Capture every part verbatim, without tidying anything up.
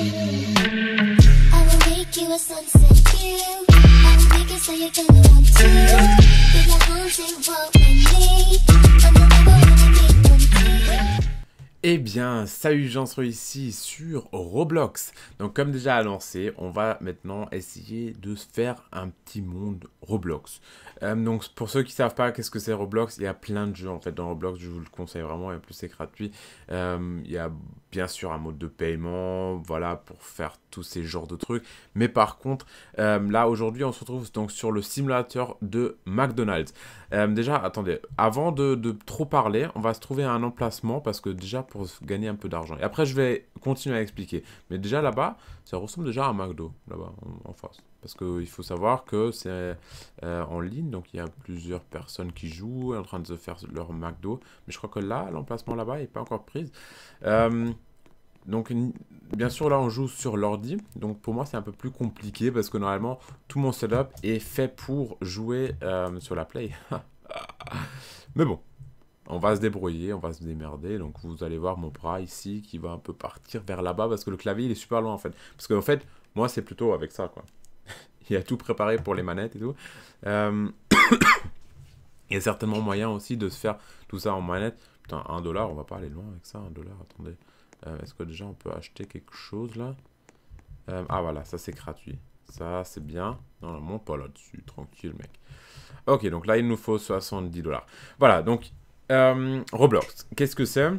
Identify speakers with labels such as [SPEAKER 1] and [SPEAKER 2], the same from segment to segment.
[SPEAKER 1] I will make you a sunset view. I will make it so you're gonna want to. Be a haunting world with me. I'm the number one I need one too.
[SPEAKER 2] Eh bien, salut, j'en suis ici sur Roblox. Donc comme déjà annoncé, on va maintenant essayer de se faire un petit monde Roblox. Euh, donc pour ceux qui ne savent pas qu'est-ce que c'est Roblox, il y a plein de jeux en fait dans Roblox, je vous le conseille vraiment, et en plus c'est gratuit. Euh, il y a bien sûr un mode de paiement, voilà, pour faire tous ces genres de trucs. Mais par contre, euh, là aujourd'hui on se retrouve donc sur le simulateur de McDonald's. Euh, déjà, attendez, avant de, de trop parler, on va se trouver un emplacement parce que déjà pour gagner un peu d'argent. Et après je vais continuer à expliquer. Mais déjà là-bas, ça ressemble déjà à un McDo, là-bas en, en face. Parce qu'il faut savoir que c'est euh, en ligne, donc il y a plusieurs personnes qui jouent en train de se faire leur McDo. Mais je crois que là, l'emplacement là-bas n'est pas encore prise. Euh, donc bien sûr là on joue sur l'ordi. Donc pour moi c'est un peu plus compliqué parce que normalement tout mon setup est fait pour jouer euh, sur la Play. Mais bon. On va se débrouiller, on va se démerder. Donc vous allez voir mon bras ici qui va un peu partir vers là-bas parce que le clavier il est super loin en fait. Parce qu'en fait, moi c'est plutôt avec ça quoi. Il y a tout préparé pour les manettes et tout. Euh... il y a certainement moyen aussi de se faire tout ça en manette. Putain, un dollar, on va pas aller loin avec ça, un dollar, attendez. Euh, Est-ce que déjà on peut acheter quelque chose là? euh, Ah voilà, ça c'est gratuit. Ça c'est bien. Non, non, monte pas là-dessus, tranquille mec. Ok, donc là il nous faut soixante-dix dollars. Voilà, donc... Euh, Roblox, qu'est-ce que c'est?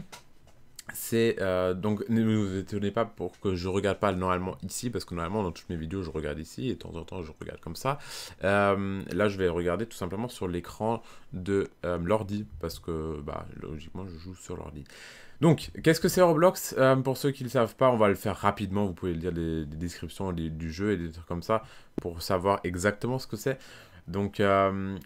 [SPEAKER 2] C'est euh, donc ne vous étonnez pas pour que je regarde pas normalement ici parce que normalement dans toutes mes vidéos je regarde ici et de temps en temps je regarde comme ça. Euh, là je vais regarder tout simplement sur l'écran de euh, l'ordi parce que bah logiquement je joue sur l'ordi. Donc qu'est-ce que c'est Roblox? euh, Pour ceux qui ne le savent pas, on va le faire rapidement. Vous pouvez lire des, des descriptions des, du jeu et des trucs comme ça pour savoir exactement ce que c'est. Donc euh,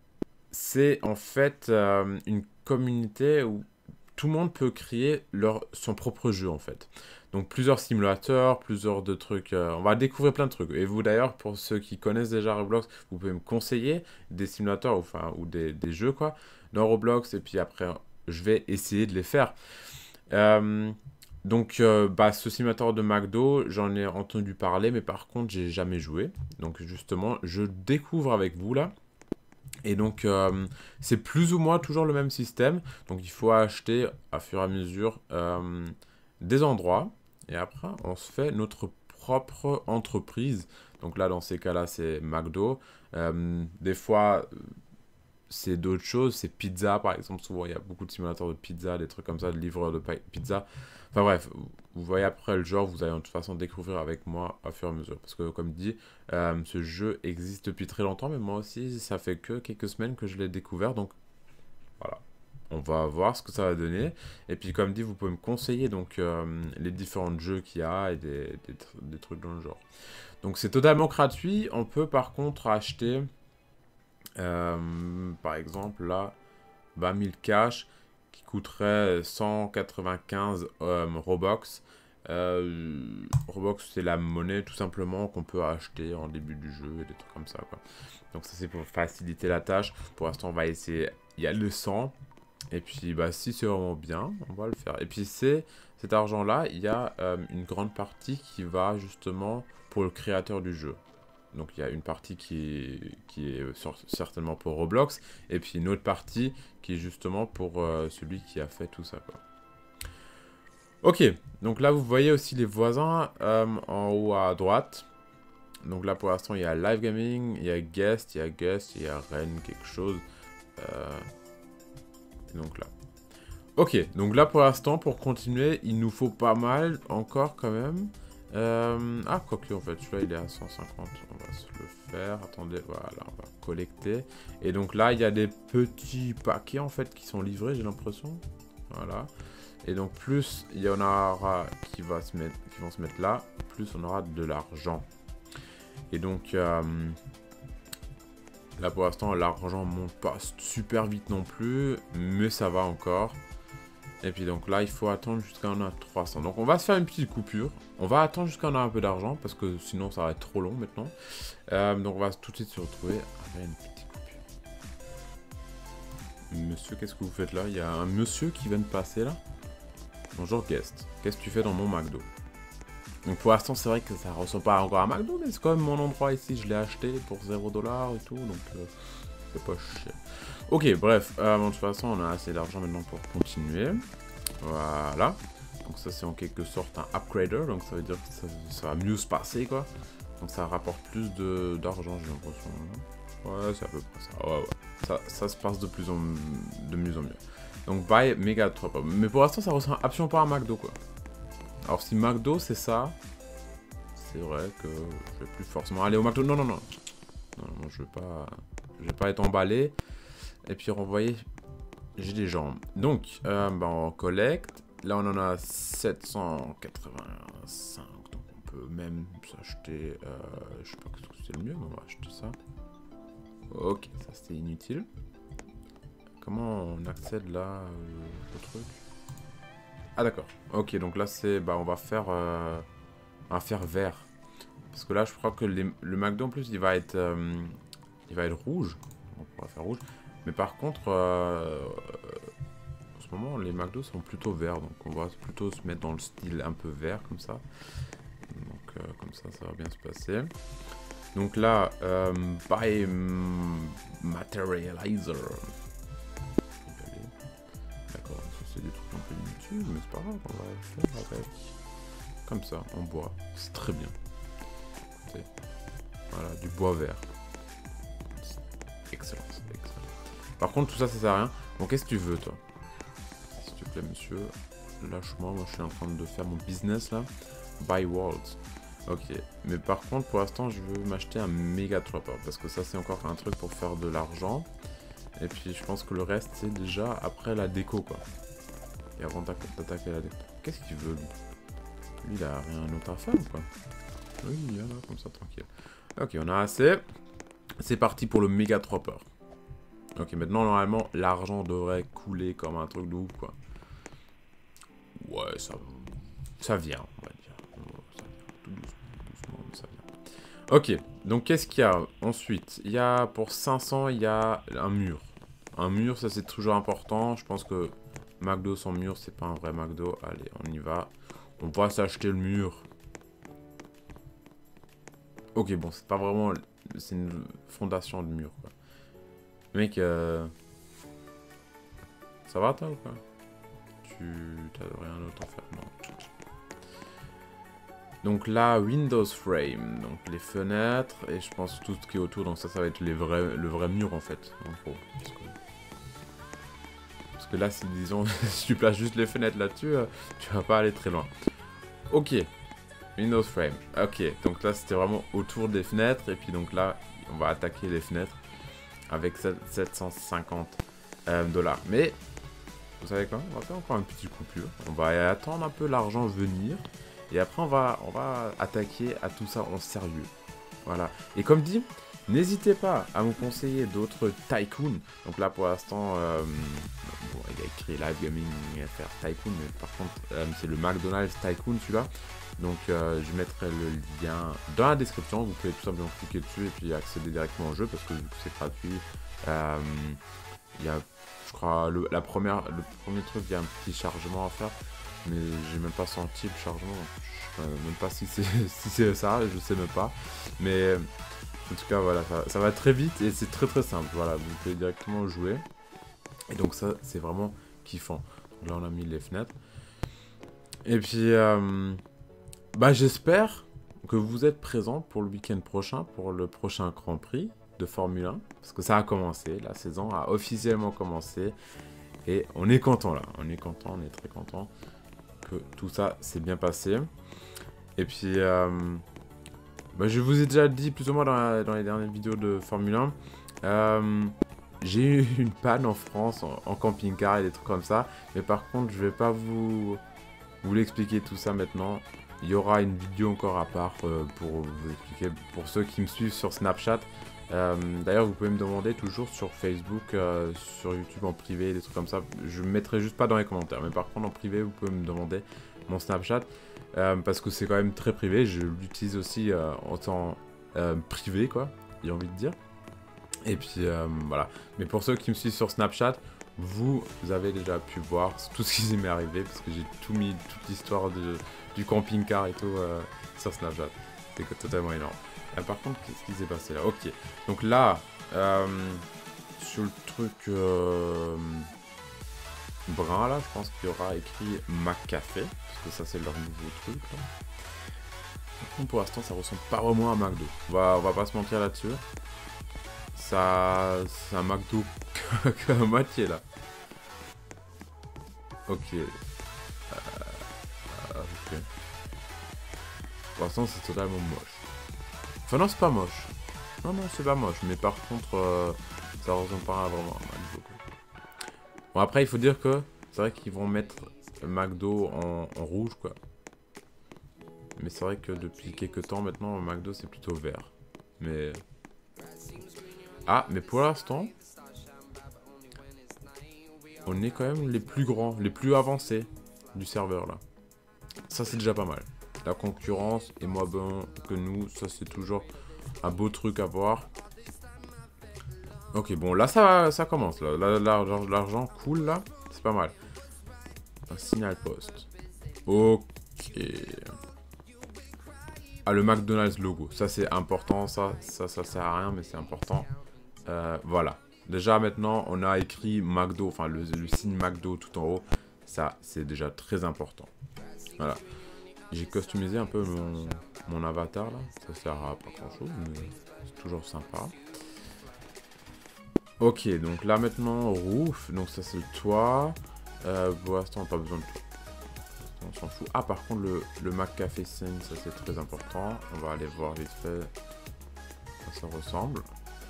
[SPEAKER 2] c'est en fait euh, une communauté où tout le monde peut créer leur, son propre jeu en fait. Donc plusieurs simulateurs, plusieurs de trucs, euh, on va découvrir plein de trucs. Et vous d'ailleurs, pour ceux qui connaissent déjà Roblox, vous pouvez me conseiller des simulateurs, enfin, ou des, des jeux quoi, dans Roblox, et puis après je vais essayer de les faire. Euh, donc euh, bah, ce simulateur de McDo, j'en ai entendu parler, mais par contre j'ai jamais joué. Donc justement, je découvre avec vous là. Et donc, euh, c'est plus ou moins toujours le même système. Donc, il faut acheter, à fur et à mesure, euh, des endroits. Et après, on se fait notre propre entreprise. Donc là, dans ces cas-là, c'est McDo. Euh, des fois, c'est d'autres choses. C'est pizza, par exemple. Souvent, il y a beaucoup de simulateurs de pizza, des trucs comme ça, de livreurs de pizza. Enfin bref, vous voyez après le genre, vous allez de toute façon découvrir avec moi à fur et à mesure. Parce que comme dit, euh, ce jeu existe depuis très longtemps, mais moi aussi, ça fait que quelques semaines que je l'ai découvert. Donc voilà, on va voir ce que ça va donner. Et puis comme dit, vous pouvez me conseiller donc euh, les différents jeux qu'il y a et des, des, des trucs dans le genre. Donc c'est totalement gratuit. On peut par contre acheter, euh, par exemple là, bah, mille cash. Qui coûterait cent quatre-vingt-quinze euh, Robux. Euh, Robux, c'est la monnaie tout simplement qu'on peut acheter en début du jeu et des trucs comme ça, quoi. Donc ça, c'est pour faciliter la tâche. Pour l'instant, on va essayer. Il y a le cent. Et puis, bah, si c'est vraiment bien, on va le faire. Et puis, c'est cet argent-là, il y a euh, une grande partie qui va justement pour le créateur du jeu. Donc il y a une partie qui est, qui est certainement pour Roblox, et puis une autre partie qui est justement pour euh, celui qui a fait tout ça, quoi. Ok, donc là vous voyez aussi les voisins euh, en haut à droite. Donc là pour l'instant il y a Live Gaming, il y a Guest, il y a Guest, il y a Ren quelque chose. Euh... Et donc là. Ok, donc là pour l'instant pour continuer il nous faut pas mal encore quand même. Euh, ah, quoique, en fait, celui-là, il est à cent cinquante. On va se le faire. Attendez, voilà, on va collecter. Et donc là, il y a des petits paquets, en fait, qui sont livrés, j'ai l'impression. Voilà. Et donc, plus il y en aura qui, va se mettre, qui vont se mettre là, plus on aura de l'argent. Et donc, euh, là, pour l'instant, l'argent monte pas super vite non plus, mais ça va encore. Et puis donc là, il faut attendre jusqu'à on a trois cents. Donc on va se faire une petite coupure. On va attendre jusqu'à on a un peu d'argent parce que sinon ça va être trop long maintenant. Euh, donc on va tout de suite se retrouver avec une petite coupure. Monsieur, qu'est-ce que vous faites là? Il y a un monsieur qui vient de passer là. Bonjour guest. Qu'est-ce que tu fais dans mon McDo? Donc pour l'instant, c'est vrai que ça ressemble pas encore à McDo, mais c'est quand même mon endroit ici. Je l'ai acheté pour zéro dollar et tout, donc euh, c'est pas cher. Ok, bref, euh, bon, de toute façon, on a assez d'argent maintenant pour continuer. Voilà. Donc ça, c'est en quelque sorte un upgrader, donc ça veut dire que ça, ça va mieux se passer, quoi. Donc ça rapporte plus d'argent, j'ai l'impression. Ouais, c'est à peu près ça. Ouais, ouais. Ça, ça se passe de plus en de mieux en mieux. Donc buy méga top up. Mais pour l'instant, ça ressemble absolument pas à McDo, quoi. Alors si McDo c'est ça, c'est vrai que je vais plus forcément aller au McDo. Non, non, non. Non, non, je vais pas, je vais pas être emballé. Et puis renvoyer, j'ai des jambes. Donc, euh, bah, on collecte. Là, on en a sept cent quatre-vingt-cinq. Donc, on peut même s'acheter. Euh, je sais pas ce que c'est le mieux, mais on va acheter ça. Ok, ça c'était inutile. Comment on accède là euh, au truc? Ah d'accord. Ok, donc là c'est, bah on va faire, euh, on va faire vert. Parce que là je crois que les, le McDo en plus il va être, euh, il va être rouge. On pourra faire rouge. Mais par contre, euh, en ce moment les McDo sont plutôt verts, donc on va plutôt se mettre dans le style un peu vert comme ça. Donc euh, comme ça, ça va bien se passer. Donc là, euh, buy materializer. D'accord, ça c'est des trucs un peu inutiles, mais c'est pas grave, on va faire avec. Comme ça, en bois. C'est très bien. Écoutez. Voilà, du bois vert. Excellent, c'est excellent. Par contre, tout ça, ça sert à rien. Bon, qu'est-ce que tu veux, toi? S'il te plaît, monsieur. Lâche-moi, moi je suis en train de faire mon business là. Buy worlds. Ok, mais par contre, pour l'instant, je veux m'acheter un méga trapper. Parce que ça, c'est encore un truc pour faire de l'argent. Et puis, je pense que le reste, c'est déjà après la déco, quoi. Et avant d'attaquer la déco. Qu'est-ce qu'il veut, lui? Lui, il a rien d'autre à faire, ou quoi? Oui, il y en a, comme ça, tranquille. Ok, on a assez. C'est parti pour le méga trapper. Ok, maintenant, normalement, l'argent devrait couler comme un truc de ouf, quoi. Ouais, ça, ça vient, on va dire. Ça vient, tout doucement, doucement, mais ça vient. Ok, donc qu'est-ce qu'il y a ensuite? Il y a, pour cinq cents, il y a un mur. Un mur, ça c'est toujours important. Je pense que McDo sans mur, c'est pas un vrai McDo. Allez, on y va. On va s'acheter le mur. Ok, bon, c'est pas vraiment... C'est une fondation de mur, quoi. Mec, euh... ça va, toi, ou pas? Tu... T'as rien d'autre à faire? Non. Donc là, Windows Frame. Donc les fenêtres. Et je pense tout ce qui est autour. Donc ça, ça va être les vrais... le vrai mur, en fait. En gros. Parce que, Parce que là, si, disons, si tu places juste les fenêtres là-dessus, euh, tu vas pas aller très loin. Ok. Windows Frame. Ok. Donc là, c'était vraiment autour des fenêtres. Et puis donc là, on va attaquer les fenêtres. Avec sept cent cinquante euh, dollars. Mais, vous savez quoi? On va faire encore une petite coupure. On va attendre un peu l'argent venir. Et après, on va, on va attaquer à tout ça en sérieux. Voilà. Et comme dit, n'hésitez pas à me conseiller d'autres tycoons. Donc là, pour l'instant, euh, bon, il y a écrit Live Gaming F R Tycoon. Mais par contre, euh, c'est le McDonald's Tycoon, celui-là. Donc euh, je mettrai le lien dans la description, vous pouvez tout simplement cliquer dessus et puis accéder directement au jeu parce que c'est gratuit. Euh, il y a, je crois, le, la première, le premier truc, il y a un petit chargement à faire, mais j'ai même pas senti le chargement, je sais même pas si c'est si ça, je sais même pas. Mais en tout cas voilà, ça, ça va très vite et c'est très très simple, voilà, vous pouvez directement jouer. Et donc ça c'est vraiment kiffant. Donc là on a mis les fenêtres. Et puis... Euh, Bah j'espère que vous êtes présents pour le week-end prochain, pour le prochain Grand Prix de Formule un. Parce que ça a commencé, la saison a officiellement commencé. Et on est content là, on est content, on est très content que tout ça s'est bien passé. Et puis, euh, bah, je vous ai déjà dit plus ou moins dans, la, dans les dernières vidéos de Formule un. Euh, j'ai eu une panne en France, en, en camping-car et des trucs comme ça. Mais par contre, je vais pas vous, vous l'expliquer tout ça maintenant. Il y aura une vidéo encore à part euh, pour vous expliquer, pour ceux qui me suivent sur Snapchat. Euh, D'ailleurs, vous pouvez me demander toujours sur Facebook, euh, sur YouTube en privé, des trucs comme ça. Je ne mettrai juste pas dans les commentaires, mais par contre en privé, vous pouvez me demander mon Snapchat. Euh, parce que c'est quand même très privé, je l'utilise aussi euh, en temps euh, privé, quoi, j'ai envie de dire. Et puis euh, voilà. Mais pour ceux qui me suivent sur Snapchat, vous, vous avez déjà pu voir tout ce qui m'est arrivé parce que j'ai tout mis, toute l'histoire du camping-car et tout euh, sur Snapchat. C'était totalement énorme. Euh, par contre, qu'est-ce qui s'est passé là? Ok. Donc là, euh, sur le truc euh, brun là, je pense qu'il y aura écrit McCafé. Parce que ça, c'est leur nouveau truc là. Par contre, pour l'instant, ça ressemble pas vraiment à McDo. On va, on va pas se mentir là-dessus. Ça, c'est un McDo qu'à moitié là. Ok. Euh, ok. Pour l'instant, c'est totalement moche. Enfin, non, c'est pas moche. Non, non, c'est pas moche. Mais par contre, euh, ça ressemble pas vraiment à McDo. Bon, après, il faut dire que c'est vrai qu'ils vont mettre McDo en, en rouge, quoi. Mais c'est vrai que depuis quelques temps maintenant, McDo c'est plutôt vert. Mais. Ah, mais pour l'instant, on est quand même les plus grands, les plus avancés du serveur là. Ça c'est déjà pas mal. La concurrence est moins bon que nous, ça c'est toujours un beau truc à voir. Ok, bon là ça, ça commence, là, l'argent coule là, c'est pas mal. Un signal poste. Ok. Ah, le McDonald's logo, ça c'est important, ça, ça, ça sert à rien mais c'est important. Euh, voilà. Déjà maintenant, on a écrit McDo, enfin le, le signe McDo tout en haut. Ça, c'est déjà très important. Voilà. J'ai customisé un peu mon, mon avatar là. Ça sert à pas grand chose, mais c'est toujours sympa. Ok, donc là maintenant, roof. Donc ça c'est le toit. Euh, pour l'instant, on n'a pas besoin de toit. On s'en fout. Ah, par contre, le, le McCafé scène, ça c'est très important. On va aller voir vite fait. Ça, ça ressemble.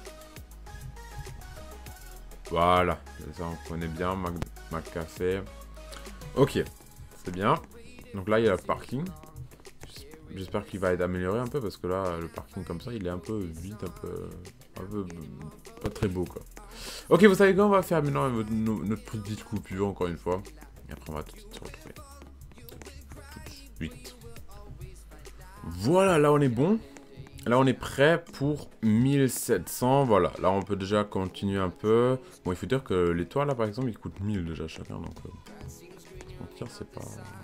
[SPEAKER 2] Voilà, ça on connaît bien, Mac, McCafé. Ok, c'est bien. Donc là, il y a le parking. J'espère qu'il va être amélioré un peu parce que là, le parking comme ça, il est un peu vide, un peu, un peu pas très beau quoi. Ok, vous savez quoi, on va faire maintenant notre, notre petite coupure encore une fois. Et après, on va tout de suite se retrouver. Tout de suite. Voilà, là on est bon. Là, on est prêt pour mille sept cents. Voilà, là, on peut déjà continuer un peu. Bon, il faut dire que les toits, là, par exemple, ils coûtent mille déjà chacun. Donc, euh, c'est pas...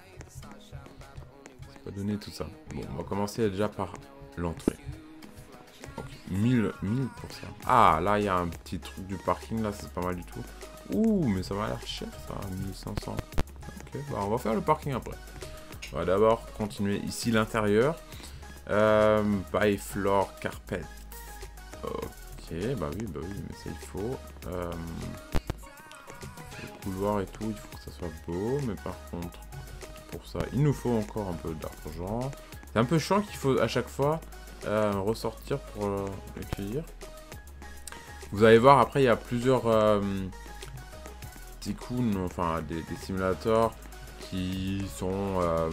[SPEAKER 2] c'est pas donné tout ça. Bon, on va commencer déjà par l'entrée. Okay. mille, mille pour ça. Ah, là, il y a un petit truc du parking. Là, c'est pas mal du tout. Ouh, mais ça m'a l'air cher, ça. mille cinq cents. Ok, bah, on va faire le parking après. On va d'abord continuer ici l'intérieur. Euh, by floor carpet. Ok, bah oui, bah oui, mais ça il faut. Euh, le couloir et tout, il faut que ça soit beau, mais par contre, pour ça, il nous faut encore un peu d'argent. C'est un peu chiant qu'il faut à chaque fois euh, ressortir pour euh, l'accueillir. Vous allez voir, après, il y a plusieurs euh, tycoons, enfin des, des simulateurs qui sont... Euh,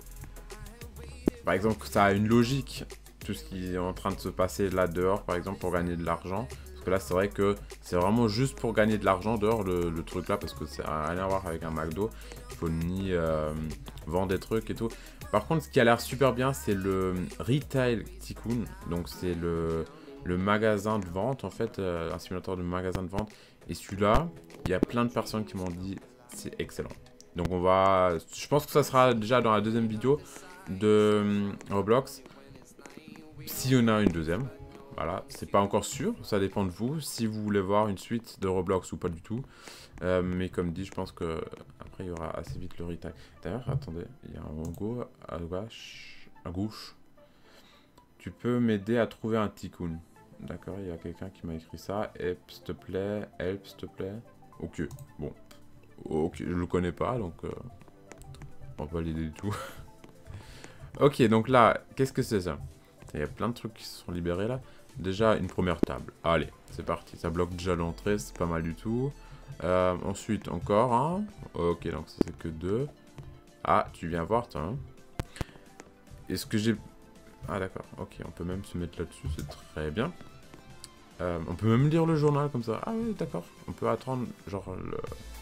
[SPEAKER 2] par exemple, ça a une logique, tout ce qui est en train de se passer là dehors, par exemple, pour gagner de l'argent. Parce que là, c'est vrai que c'est vraiment juste pour gagner de l'argent dehors, le, le truc là, parce que ça n'a rien à voir avec un McDo. Il faut ni euh, vendre des trucs et tout. Par contre, ce qui a l'air super bien, c'est le Retail Tycoon. Donc, c'est le, le magasin de vente, en fait, euh, un simulateur de magasin de vente. Et celui-là, il y a plein de personnes qui m'ont dit, c'est excellent. Donc, on va... Je pense que ça sera déjà dans la deuxième vidéo de Roblox, s'il y en a une deuxième. Voilà, c'est pas encore sûr, ça dépend de vous, si vous voulez voir une suite de Roblox ou pas du tout. Euh, mais comme dit, je pense que après il y aura assez vite le retail. D'ailleurs, attendez, il y a un logo à gauche, à gauche. Tu peux m'aider à trouver un tycoon. D'accord, il y a quelqu'un qui m'a écrit ça. Help, s'il te plaît, help, s'il te plaît. Ok, bon. Ok, je le connais pas, donc euh, on va pas l'aider du tout. Ok, donc là, qu'est-ce que c'est ça? Il y a plein de trucs qui se sont libérés là. Déjà, une première table. Allez, c'est parti. Ça bloque déjà l'entrée, c'est pas mal du tout. Euh, ensuite, encore un. Ok, donc ça c'est que deux. Ah, tu viens voir, toi. Hein. Est-ce que j'ai... Ah d'accord, ok, on peut même se mettre là-dessus, c'est très bien. Euh, on peut même lire le journal comme ça. Ah oui, d'accord. On peut attendre, genre, le...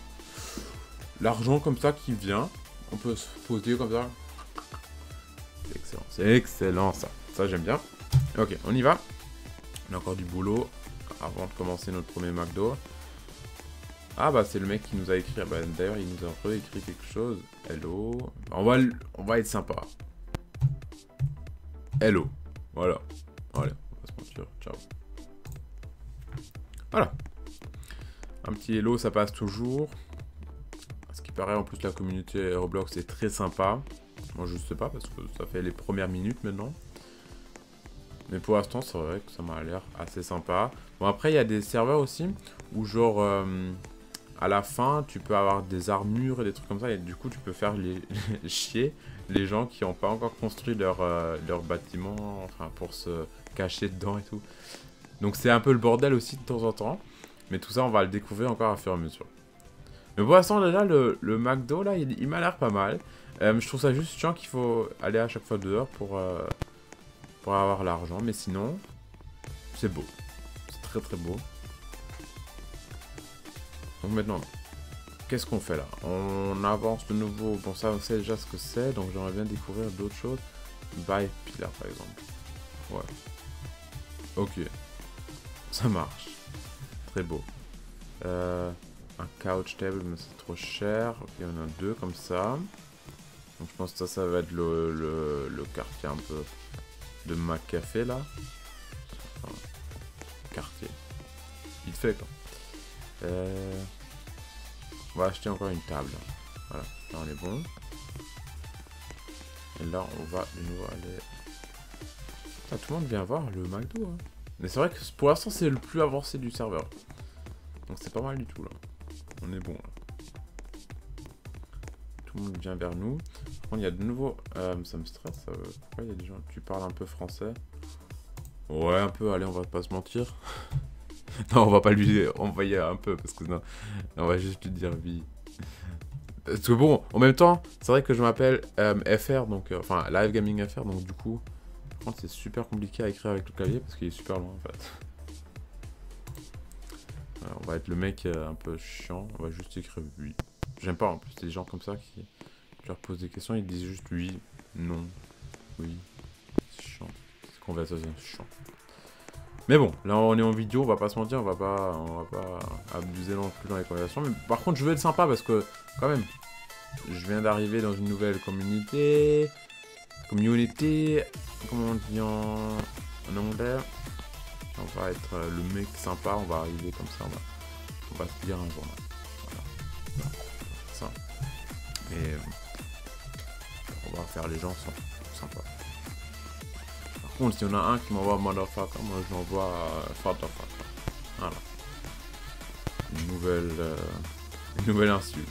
[SPEAKER 2] l'argent comme ça qui vient. On peut se poser comme ça. C'est excellent, c'est excellent ça. Ça j'aime bien. Ok, on y va. On a encore du boulot avant de commencer notre premier McDo. Ah bah c'est le mec qui nous a écrit. Bah, d'ailleurs il nous a réécrit quelque chose. Hello. On va, on va être sympa. Hello. Voilà. Allez, on va se mentir. Ciao. Voilà. Un petit hello, ça passe toujours. Ce qui paraît, en plus, la communauté Roblox est très sympa. Moi, je sais pas, parce que ça fait les premières minutes maintenant. Mais pour l'instant, c'est vrai que ça m'a l'air assez sympa. Bon, après, il y a des serveurs aussi, où genre, euh, à la fin, tu peux avoir des armures et des trucs comme ça. Et du coup, tu peux faire les chier les gens qui n'ont pas encore construit leur, euh, leur bâtiment, enfin, pour se cacher dedans et tout. Donc, c'est un peu le bordel aussi de temps en temps. Mais tout ça, on va le découvrir encore à fur et à mesure. Mais pour l'instant, déjà, le, le McDo, là, il, il m'a l'air pas mal. Euh, je trouve ça juste chiant qu'il faut aller à chaque fois dehors pour, euh, pour avoir l'argent. Mais sinon, c'est beau. C'est très très beau. Donc maintenant, qu'est-ce qu'on fait là? On avance de nouveau. Bon, ça, on sait déjà ce que c'est. Donc j'aimerais bien découvrir d'autres choses. Buy Pillar, par exemple. Ouais. Ok. Ça marche. Très beau. Euh, un couch table, mais c'est trop cher. Ok, on en a deux comme ça. Donc je pense que ça, ça va être le, le, le quartier un peu de McCafé là. Enfin, quartier. Vite fait quoi. Euh, on va acheter encore une table. Voilà, là on est bon. Et là on va de nouveau aller... Ah, tout le monde vient voir le McDo. Hein. Mais c'est vrai que pour l'instant c'est le plus avancé du serveur. Donc c'est pas mal du tout là. On est bon là. Tout le monde vient vers nous. Par contre il y a de nouveau... Euh, ça me stresse. Euh, pourquoi il y a des gens... Tu parles un peu français? Ouais un peu, allez on va pas se mentir. Non on va pas lui envoyer un peu parce que non. On va juste lui dire oui. Parce que bon, en même temps, c'est vrai que je m'appelle euh, F R, donc... Euh, enfin Live Gaming F R, donc du coup... Par contre c'est super compliqué à écrire avec le clavier parce qu'il est super loin en fait. Alors, on va être le mec euh, un peu chiant, on va juste écrire oui. J'aime pas en plus des gens comme ça qui tu leur poses des questions, ils disent juste oui, non, oui. C'est chiant, c'est conversation chiant. Mais bon, là on est en vidéo, on va pas se mentir, on va pas, on va pas abuser non plus dans les conversations. Mais par contre je veux être sympa parce que quand même, je viens d'arriver dans une nouvelle communauté. Communauté, comment on dit en, en anglais? On va être euh, le mec sympa, on va arriver comme ça, on va, on va se dire un jour. Voilà. Voilà. Ça. Et euh, on va faire les gens sympas. Par contre, s'il y en a un qui m'envoie motherfucker, moi je l'envoie euh, fatherfucker. Voilà. Une nouvelle, euh, une nouvelle insulte.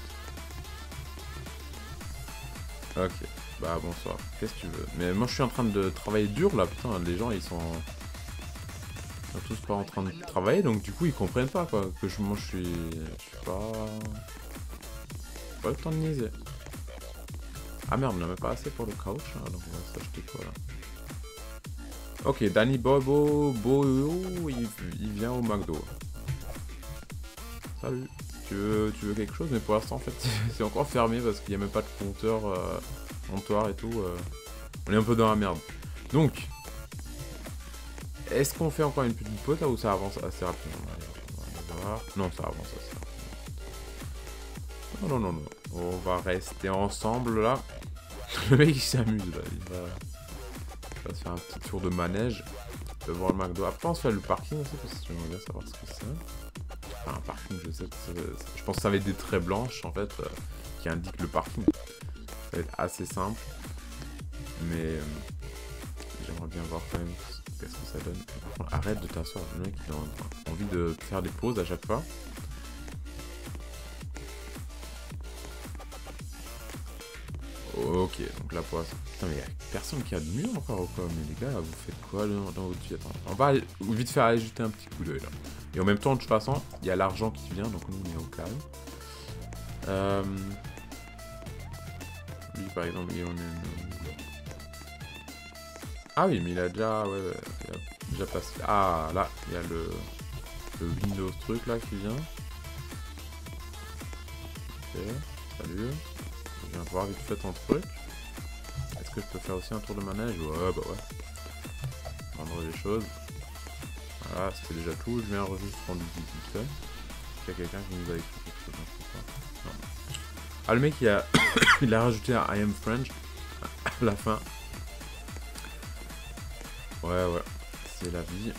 [SPEAKER 2] Ok. Bah bonsoir. Qu'est-ce que tu veux? Mais moi je suis en train de travailler dur là, putain, les gens ils sont... Ils sont tous pas en train de travailler, donc du coup ils comprennent pas quoi, que je, moi je suis... Je suis pas... Pas le temps de niaiser. Ah merde, on n'avait pas assez pour le couch, hein, donc on va s'acheter quoi là? Ok, Danny Bobo, Boyo, il, il vient au McDo. Salut. Tu veux, tu veux quelque chose? Mais pour l'instant en fait c'est encore fermé parce qu'il n'y a même pas de compteur, euh, comptoir et tout. Euh. On est un peu dans la merde. Donc... Est-ce qu'on fait encore une petite pause là ou ça avance assez rapidement? On va voir. Non, ça avance assez rapidement. Non, non, non, non. On va rester ensemble là. Le mec il s'amuse là. Il va... il va se faire un petit tour de manège devant le McDo. Après on se fait le parking aussi parce que j'aimerais bien savoir ce que c'est. Enfin, un parking, je sais que c'est... Je pense que ça va être des traits blanches en fait euh, qui indiquent le parking. Ça va être assez simple. Mais euh, j'aimerais bien voir quand même. Qu'est-ce que ça donne? Arrête de t'asseoir, le mec il a envie de faire des pauses à chaque fois. Ok, donc la poisse. Putain mais y'a personne qui a de mur encore ou quoi? Mais les gars, vous faites quoi dans, dans votre vie? Attends, on va aller, vite faire aller jeter un petit coup d'œil là. Et en même temps, de toute façon, il y a l'argent qui vient, donc nous on est au calme. Euh... Lui par exemple, il en est... Ah oui, mais il a déjà... Ouais, ouais, il a déjà passé... Ah, là, il y a le... Le Windows truc, là, qui vient. Ok, salut. Je viens voir vite fait ton truc. Est-ce que je peux faire aussi un tour de manège? Ouais, bah ouais. Vendre les choses. Voilà, c'était déjà tout. Je viens juste rendre vite fait. Il y a quelqu'un qui nous a écrit quelque Ah, le mec, il a, il a rajouté un I am French à la fin. Ouais, ouais, c'est la vie.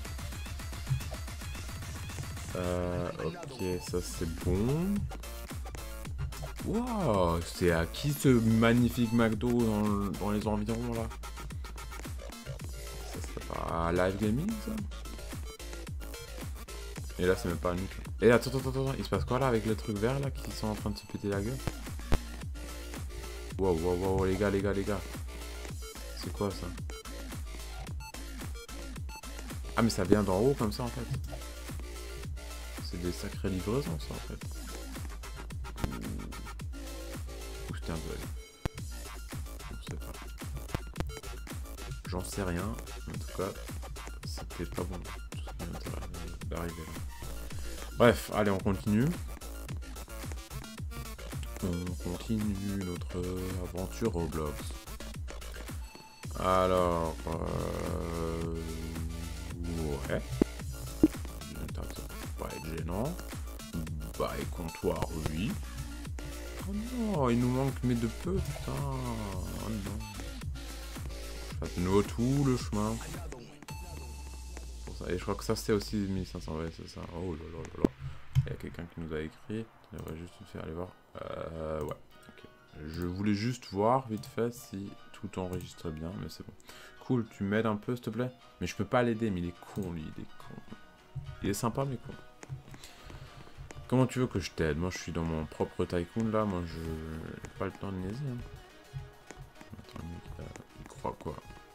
[SPEAKER 2] Euh, ok, ça c'est bon. Waouh, c'est à qui ce magnifique McDo dans, dans les environs là? Ça serait pas Live Gaming ça? Et là c'est même pas nous. Et là, attends, attends, attends, il se passe quoi là avec le truc vert là qui sont en train de se péter la gueule? Wow, wow, wow, les gars, les gars, les gars. C'est quoi ça? Ah mais ça vient d'en haut comme ça en fait. C'est des sacrées livraisons ça en fait. Ou c'était un bug. Je sais pas. J'en sais rien. En tout cas, c'était pas bon. Tout ce qui m'intéresse d'arriver là. Bref, allez on continue. On continue notre aventure Roblox. Alors... Euh... Ouais. Ça va pas être gênant. Bah et comptoir, oui. Oh non, il nous manque mais de peu, putain. Oh non. Je fasse de nouveau tout le chemin. Pour ça. Et je crois que ça c'est aussi mille cinq cents, ouais c'est ça. Oh là là là là. Il y a quelqu'un qui nous a écrit. Il devrait juste nous faire aller voir. Euh, ouais. Okay. Je voulais juste voir vite fait si tout enregistre bien, mais c'est bon. Cool, tu m'aides un peu s'il te plaît? Mais je peux pas l'aider, mais il est con lui, il est con. Il est sympa mais con. Comment tu veux que je t'aide? Moi je suis dans mon propre tycoon là, moi je n'ai pas le temps de niaiser. Hein. Attends, il, euh, il croit quoi?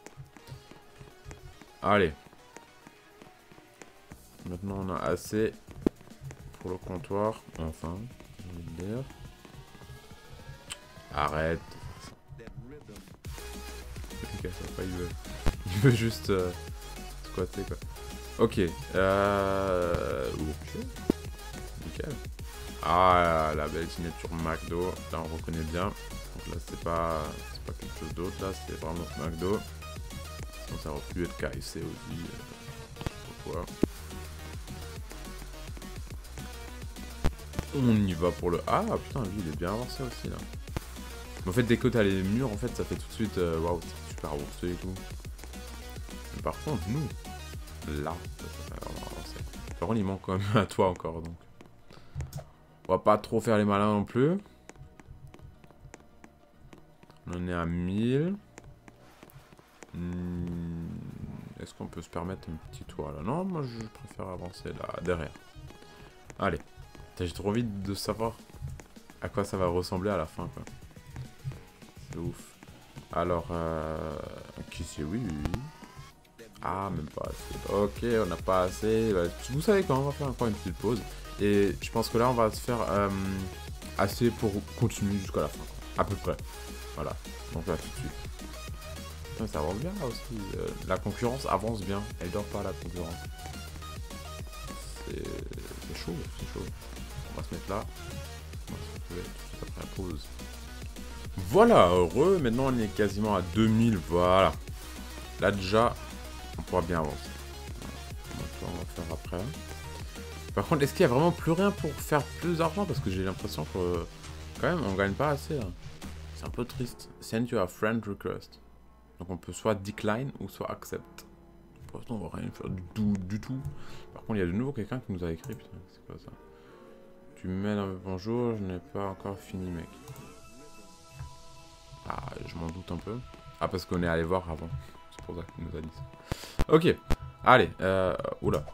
[SPEAKER 2] Allez. Maintenant on a assez pour le comptoir, enfin, je vais le dire. Arrête. Ok, ça va pas, il veut, il veut juste euh, squatter quoi. Ok, euh... ok. Nickel. Ah, la belle signature McDo, là on reconnaît bien. Donc là c'est pas, c'est pas quelque chose d'autre, là c'est vraiment McDo. Sinon ça aurait pu être K F C aussi. Euh, pourquoi. On y va pour le... Ah putain, lui il est bien avancé aussi là. Mais en fait dès que t'as les murs en fait ça fait tout de suite waouh wow, c'est super avancé et tout. Mais par contre nous là ça fait vraiment avancé. Par contre il manque quand même à toi encore donc. On va pas trop faire les malins non plus. On en est à mille. Hmm, est-ce qu'on peut se permettre un petit toit là? Non, moi je préfère avancer là derrière. Allez. J'ai trop envie de savoir à quoi ça va ressembler à la fin quoi. C'est ouf. Alors, euh... qui c'est? Oui, oui, oui. Ah, même pas assez. Ok, on n'a pas assez. Vous savez quand on va faire encore une petite pause. Et je pense que là, on va se faire euh, assez pour continuer jusqu'à la fin. Quoi. À peu près. Voilà. Donc là, tout de suite. Putain, ça avance bien là aussi. Euh, la concurrence avance bien. Elle dort pas la concurrence. C'est chaud, c'est chaud. On va se mettre là. On va se retrouver tout de suite après la pause. Voilà, heureux. Maintenant, on est quasiment à deux mille. Voilà. Là, déjà, on pourra bien avancer. Voilà. On va faire après. Par contre, est-ce qu'il y a vraiment plus rien pour faire plus d'argent? Parce que j'ai l'impression que, quand même, on gagne pas assez. Hein. C'est un peu triste. Send you a friend request. Donc, on peut soit decline ou soit accept. Pour l'instant, on va rien faire du tout, du tout. Par contre, il y a de nouveau quelqu'un qui nous a écrit. Putain, c'est quoi ça? Tu me mets un bonjour, je n'ai pas encore fini, mec. Ah, je m'en doute un peu. Ah, parce qu'on est allé voir avant. C'est pour ça qu'il nous a dit ça. Ok. Allez. Euh, oula.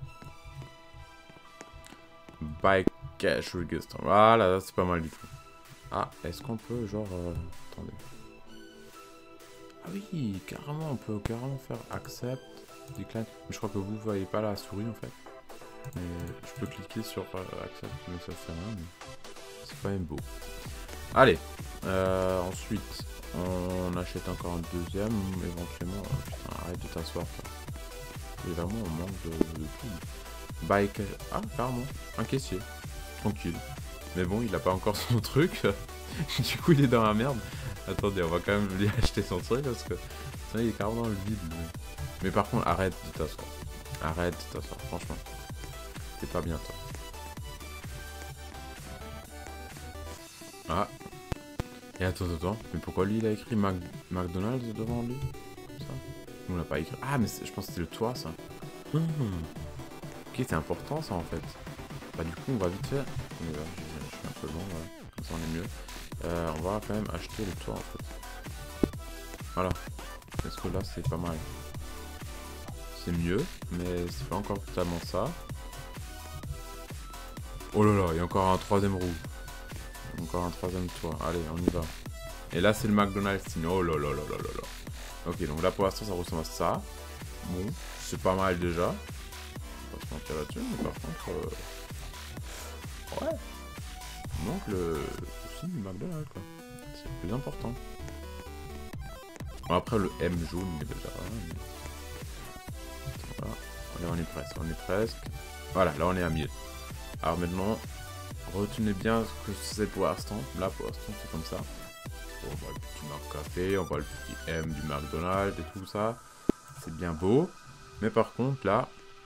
[SPEAKER 2] Buy cash register. Voilà, c'est pas mal du tout. Ah, est-ce qu'on peut, genre... Euh, attendez. Ah oui, carrément, on peut carrément faire accept, decline. Mais je crois que vous voyez pas la souris, en fait. Mais je peux cliquer sur euh, accept, mais ça fait rien. Mais c'est quand même beau. Allez. Euh, ensuite, on achète encore un deuxième, éventuellement. Oh, putain, arrête de t'asseoir, toi. Et vraiment, on manque de, de tout. Buy cash... Ah, carrément. Un caissier. Tranquille. Mais bon, il a pas encore son truc. Du coup, il est dans la merde. Attendez, on va quand même lui acheter son truc parce que sinon, il est carrément dans le vide. Mais, mais par contre, arrête de t'asseoir. Arrête de t'asseoir, franchement. C'est pas bien, toi. Ah. Et attends, attends. Mais pourquoi lui, il a écrit Mac McDonald's devant lui? Ça. Nous, on l'a pas écrit. Ah, mais je pense que c'était le toit, ça. Mmh. Ok, c'est important, ça, en fait. Bah, du coup, on va vite faire. Mais, euh, je, je suis un peu long, voilà. Comme ça, on est mieux. Euh, on va quand même acheter le toit, en fait. Voilà. Parce que là, c'est pas mal. C'est mieux, mais c'est pas encore totalement ça. Oh là là, il y a encore un troisième roue. Encore un troisième toit. Allez, on y va. Et là, c'est le McDonald's. Oh là là là là là là. Ok, donc là, pour l'instant, ça ressemble à ça. Bon, c'est pas mal déjà. On va se mentir là-dessus, mais par contre... Euh... Ouais. Il manque le... le signe du McDonald's, quoi. C'est le plus important. Bon, après, le M jaune, il est déjà là. Mais... Voilà. Là, on est presque. On est presque. Voilà, là, on est à mille. Alors maintenant, retenez bien ce que c'est pour l'instant. Là, pour l'instant, c'est comme ça. On voit le petit marque café, on voit le petit M du McDonald's et tout ça. C'est bien beau. Mais par contre, là,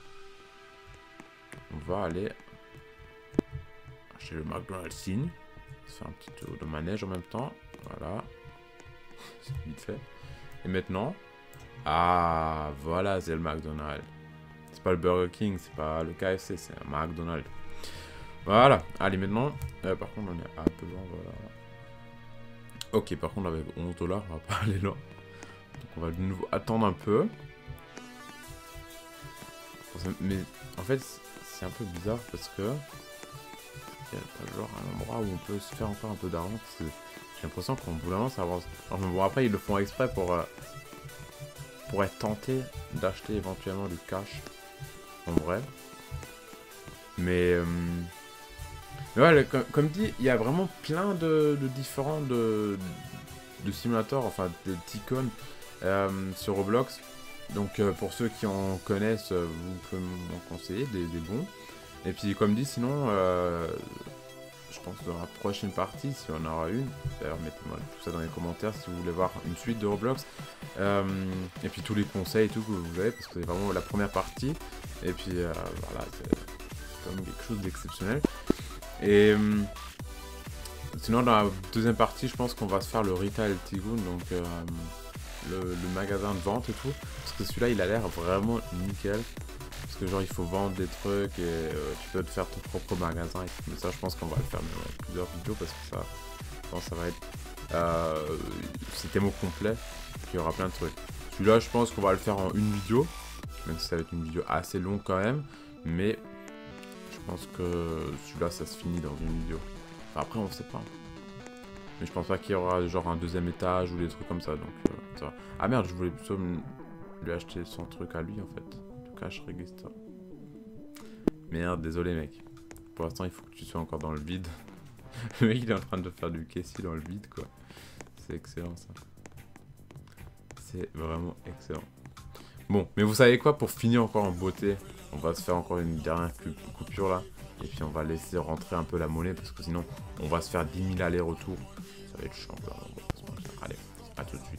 [SPEAKER 2] on va aller acheter le McDonald's signe. Faire un petit tour de manège en même temps. Voilà. C'est vite fait. Et maintenant, ah, voilà, c'est le McDonald's. C'est pas le Burger King, c'est pas le K F C, c'est un McDonald's. Voilà. Allez, maintenant, euh, par contre, on est un peu loin, voilà. Ok, par contre, avec onze dollars, on va pas aller là. Donc, on va de nouveau attendre un peu. Mais, en fait, c'est un peu bizarre parce que... il y a genre un endroit où on peut se faire encore un peu d'argent. Parce que j'ai l'impression qu'en bout d'un moment, ça avance. Alors, bon, après, ils le font exprès pour... Euh, pour être tenté d'acheter éventuellement du cash. En vrai. Mais... Euh, Mais voilà, comme, comme dit, il y a vraiment plein de, de différents de, de simulateurs, enfin de icônes euh, sur Roblox. Donc euh, pour ceux qui en connaissent, vous pouvez m'en conseiller des, des bons. Et puis comme dit, sinon, euh, je pense dans la prochaine partie, si on aura une, d'ailleurs mettez-moi tout ça dans les commentaires si vous voulez voir une suite de Roblox. Euh, et puis tous les conseils et tout que vous avez, parce que c'est vraiment la première partie. Et puis euh, voilà, c'est quand même quelque chose d'exceptionnel. Et euh, sinon dans la deuxième partie je pense qu'on va se faire le Retail Tycoon, donc euh, le, le magasin de vente et tout, parce que celui-là il a l'air vraiment nickel, parce que genre il faut vendre des trucs et euh, tu peux te faire ton propre magasin et tout. Mais ça je pense qu'on va le faire dans plusieurs vidéos parce que ça, je pense que ça va être euh, c'est tellement complet qu'il y aura plein de trucs. Celui-là je pense qu'on va le faire en une vidéo, même si ça va être une vidéo assez longue quand même, mais je pense que celui-là, ça se finit dans une vidéo. Enfin, après, on sait pas. Mais je pense pas qu'il y aura genre un deuxième étage ou des trucs comme ça. Donc, euh, ça va. Ah merde, je voulais plutôt lui acheter son truc à lui en fait. Le cash register. Merde, désolé mec. Pour l'instant, il faut que tu sois encore dans le vide. Le mec, il est en train de faire du caissier dans le vide, quoi. C'est excellent ça. C'est vraiment excellent. Bon, mais vous savez quoi, pour finir encore en beauté, on va se faire encore une dernière coupure là. Et puis on va laisser rentrer un peu la monnaie parce que sinon on va se faire dix mille allers-retours. Ça va être chiant. Allez, à tout de suite.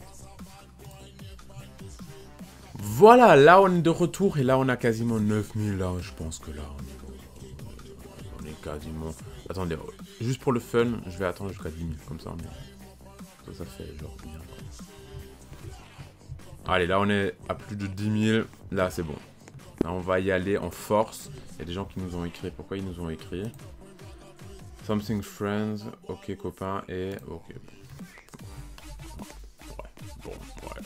[SPEAKER 2] Voilà, là on est de retour et là on a quasiment neuf mille là. Je pense que là on est, on est quasiment... Attendez, juste pour le fun, je vais attendre jusqu'à dix mille comme ça. Mais... Ça, ça fait genre bien. Allez, là on est à plus de dix mille. Là c'est bon. Là, on va y aller en force. Il y a des gens qui nous ont écrit. Pourquoi ils nous ont écrit? Something friends. Ok, copain. Et... Ok. Ouais. Bon, ouais.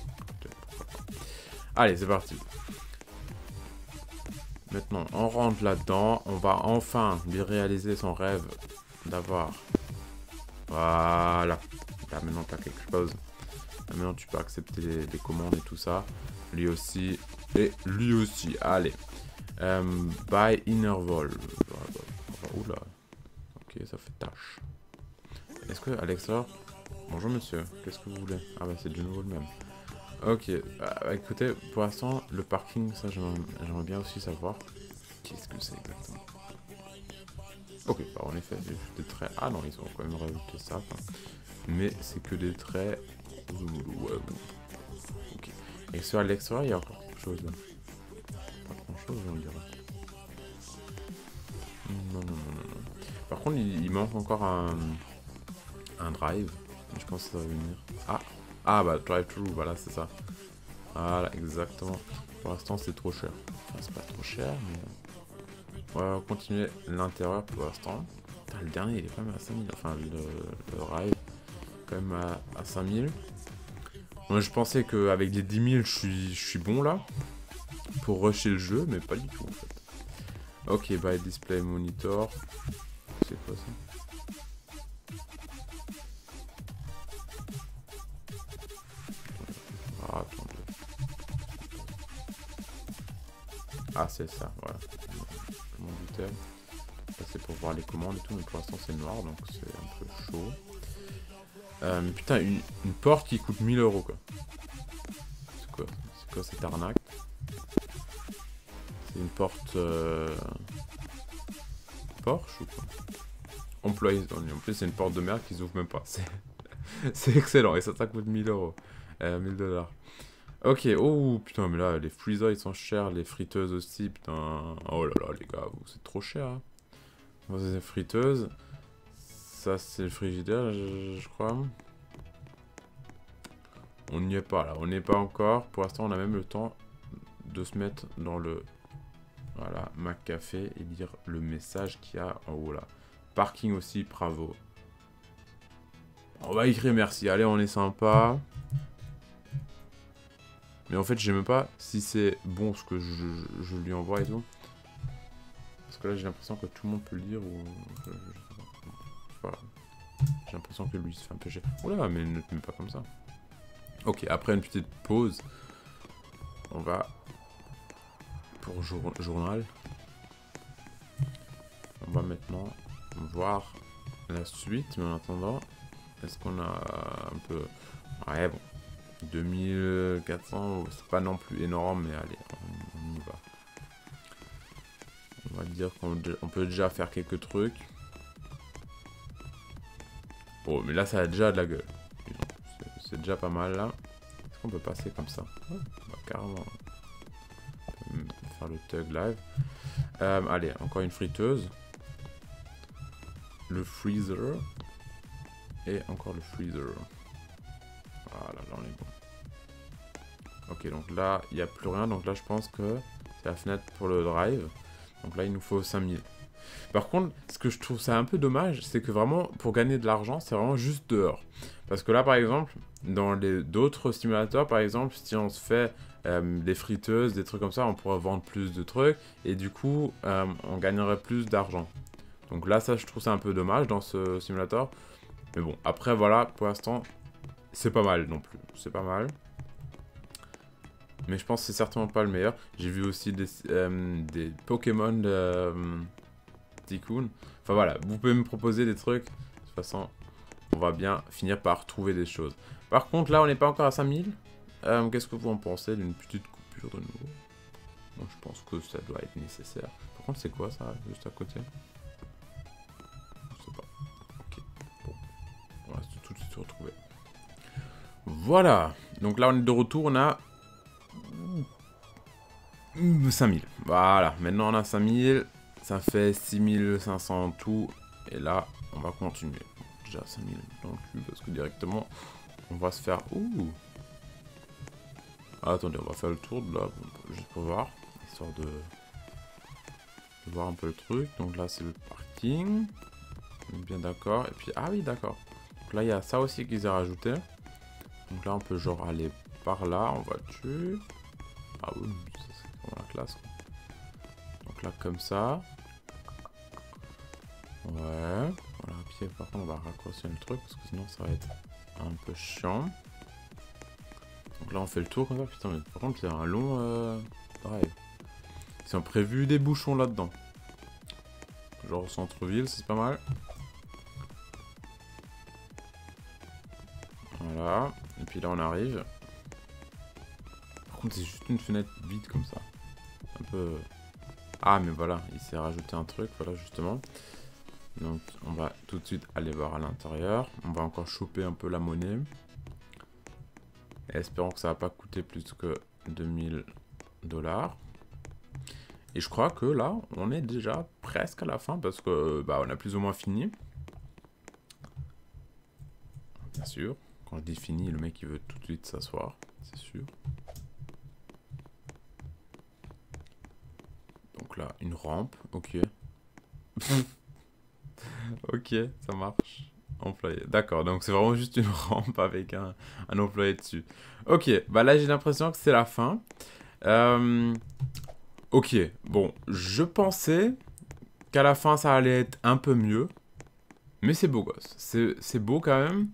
[SPEAKER 2] Allez, c'est parti. Maintenant, on rentre là-dedans. On va enfin lui réaliser son rêve d'avoir... Voilà. Là, maintenant, tu as quelque chose. Là, maintenant, tu peux accepter les, les commandes et tout ça. Lui aussi. Et lui aussi. Allez. Um, by Innervolve. Oula. Ok, ça fait tâche. Est-ce que Alexa... Bonjour monsieur, qu'est-ce que vous voulez? Ah bah c'est de nouveau le même. Ok, bah, écoutez, pour l'instant, le parking, ça j'aimerais bien aussi savoir. Qu'est-ce que c'est exactement? Ok, bah, en effet, c'est juste des traits. Ah non, ils ont quand même rajouté ça. Enfin, mais c'est que des traits. Ouais, bon. Ok. Et sur Alexa, il y a encore quelque chose là. Pas grand chose, on dirait. Non, non, non, non, non. Par contre, il, il manque encore un, un drive. Je pense que ça va venir. Ah, ah bah drive-thru, voilà, c'est ça. Voilà, exactement. Pour l'instant, c'est trop cher. Enfin, c'est pas trop cher, mais... On va continuer l'intérieur pour l'instant. Le dernier, il est quand même à cinq mille. Enfin, le, le drive, quand même à, à cinq mille. Moi, je pensais qu'avec les dix mille, je suis, je suis bon, là. Pour rusher le jeu, mais pas du tout, en fait. Ok, by display monitor. C'est quoi ça? Ah, attendez. Ah, c'est ça, voilà. Commande item. Ça, c'est pour voir les commandes et tout, mais pour l'instant, c'est noir, donc c'est un peu chaud. Euh, putain, une, une porte qui coûte mille euros, quoi. C'est quoi? C'est quoi cette arnaque? C'est une porte... Euh... Porsche ou quoi? Employees only. En plus, c'est une porte de merde qu'ils ouvrent même pas. C'est excellent. Et ça, ça coûte mille euros. Euh, mille dollars. Ok. Oh, putain, mais là, les freezers, ils sont chers. Les friteuses aussi, putain. Oh là là, les gars, c'est trop cher. Hein. Bon, c'est friteuse. Ça, c'est le frigidaire, je, je crois. On n'y est pas, là. On n'y est pas encore. Pour l'instant, on a même le temps de se mettre dans le... Voilà, Mac Café et lire le message qu'il y a en haut, là. Parking aussi, bravo. On va écrire merci. Allez, on est sympa. Mais en fait, je sais même pas si c'est bon ce que je, je, je lui envoie et tout. Parce que là, j'ai l'impression que tout le monde peut le lire ou... Je, je sais pas. Voilà. J'ai l'impression que lui se fait un peu chier. Oula, mais ne te mets pas comme ça. Ok, après une petite pause, on va pour jour, journal. On va maintenant voir la suite, mais en attendant, est-ce qu'on a un peu... Ouais, bon, deux mille quatre cents, c'est pas non plus énorme, mais allez, on, on y va. On va dire qu'on peut déjà faire quelques trucs. Oh, mais là, ça a déjà de la gueule. C'est déjà pas mal, là. Est-ce qu'on peut passer comme ça? Ouais, on va carrément faire le tug live. Euh, allez, encore une friteuse. Le freezer. Et encore le freezer. Voilà, là on est bon. Ok, donc là, il n'y a plus rien. Donc là, je pense que c'est la fenêtre pour le drive. Donc là, il nous faut cinq mille. Par contre, ce que je trouve ça un peu dommage, c'est que vraiment, pour gagner de l'argent, c'est vraiment juste dehors. Parce que là, par exemple, dans les d'autres simulateurs, par exemple, si on se fait euh, des friteuses, des trucs comme ça, on pourrait vendre plus de trucs. Et du coup, euh, on gagnerait plus d'argent. Donc là, ça, je trouve ça un peu dommage dans ce simulateur. Mais bon, après, voilà, pour l'instant, c'est pas mal non plus. C'est pas mal. Mais je pense que c'est certainement pas le meilleur. J'ai vu aussi des, euh, des Pokémon euh, Tycoon. Enfin voilà, vous pouvez me proposer des trucs. De toute façon, on va bien finir par trouver des choses. Par contre, là, on n'est pas encore à cinq mille. Euh, Qu'est-ce que vous en pensez d'une petite coupure de nouveau? Moi, je pense que ça doit être nécessaire. Par contre, c'est quoi ça, juste à côté? Je sais pas. Ok, bon. On va tout de suite se retrouver. Voilà. Donc là, on est de retour. On a... cinq mille. Voilà. Maintenant, on a cinq mille. Ça fait six mille cinq cents en tout. Et là, on va continuer. Déjà cinq mille dans le cul parce que directement, on va se faire... Ouh. Ah, attendez, on va faire le tour de là, juste pour voir. Histoire de... de voir un peu le truc. Donc là, c'est le parking. On est bien d'accord. Et puis, ah oui, d'accord. Donc là, il y a ça aussi qu'ils ont rajouté. Donc là, on peut genre aller par là en voiture. Ah oui, c'est vraiment la classe. Donc là, comme ça. Ouais. Voilà, puis par contre, on va raccourcir le truc parce que sinon, ça va être un peu chiant. Donc là, on fait le tour comme ça. Putain, mais par contre, il y a un long euh, drive. Ils ont prévu des bouchons là-dedans. Genre au centre-ville, c'est pas mal. Voilà. Et puis là, on arrive. Par contre, c'est juste une fenêtre vide comme ça. Un peu... Ah, mais voilà, il s'est rajouté un truc, voilà, justement. Donc, on va tout de suite aller voir à l'intérieur. On va encore choper un peu la monnaie. Et espérons que ça va pas coûter plus que deux mille dollars. Et je crois que là, on est déjà presque à la fin parce que bah, on a plus ou moins fini. sûr. Quand je dis fini, le mec il veut tout de suite s'asseoir, c'est sûr. Donc là, une rampe, ok. Ok, ça marche. Employé, d'accord, donc c'est vraiment juste une rampe avec un, un employé dessus. Ok, bah là j'ai l'impression que c'est la fin. Euh, ok, bon, je pensais qu'à la fin ça allait être un peu mieux. Mais c'est beau gosse, c'est beau quand même.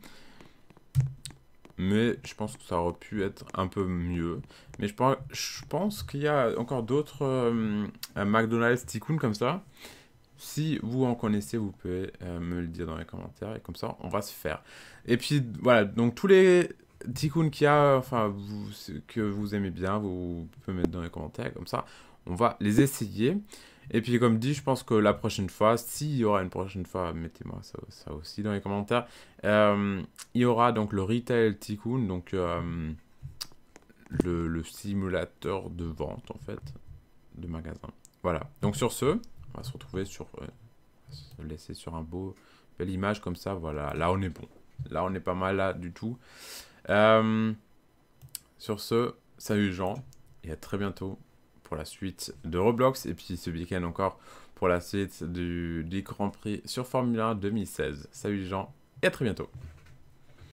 [SPEAKER 2] Mais je pense que ça aurait pu être un peu mieux. Mais je pense, je pense qu'il y a encore d'autres euh, McDonald's Tycoon comme ça. Si vous en connaissez, vous pouvez euh, me le dire dans les commentaires. Et comme ça, on va se faire. Et puis, voilà. Donc, tous les Tycoon qu'il y a, enfin, vous, que vous aimez bien, vous pouvez mettre dans les commentaires. Comme ça, on va les essayer. Et puis, comme dit, je pense que la prochaine fois, s'il y aura une prochaine fois, mettez-moi ça, ça aussi dans les commentaires. Euh, il y aura donc le Retail Tycoon, donc euh, le, le simulateur de vente, en fait, de magasin. Voilà. Donc, sur ce, on va se retrouver sur... Euh, se laisser sur un beau... belle image comme ça. Voilà. Là, on est bon. Là, on n'est pas mal là du tout. Euh, sur ce, salut Jean. Et à très bientôt pour la suite de Roblox. Et puis ce week-end encore pour la suite du, du Grand Prix sur Formule un deux mille seize. Salut les gens et à très bientôt.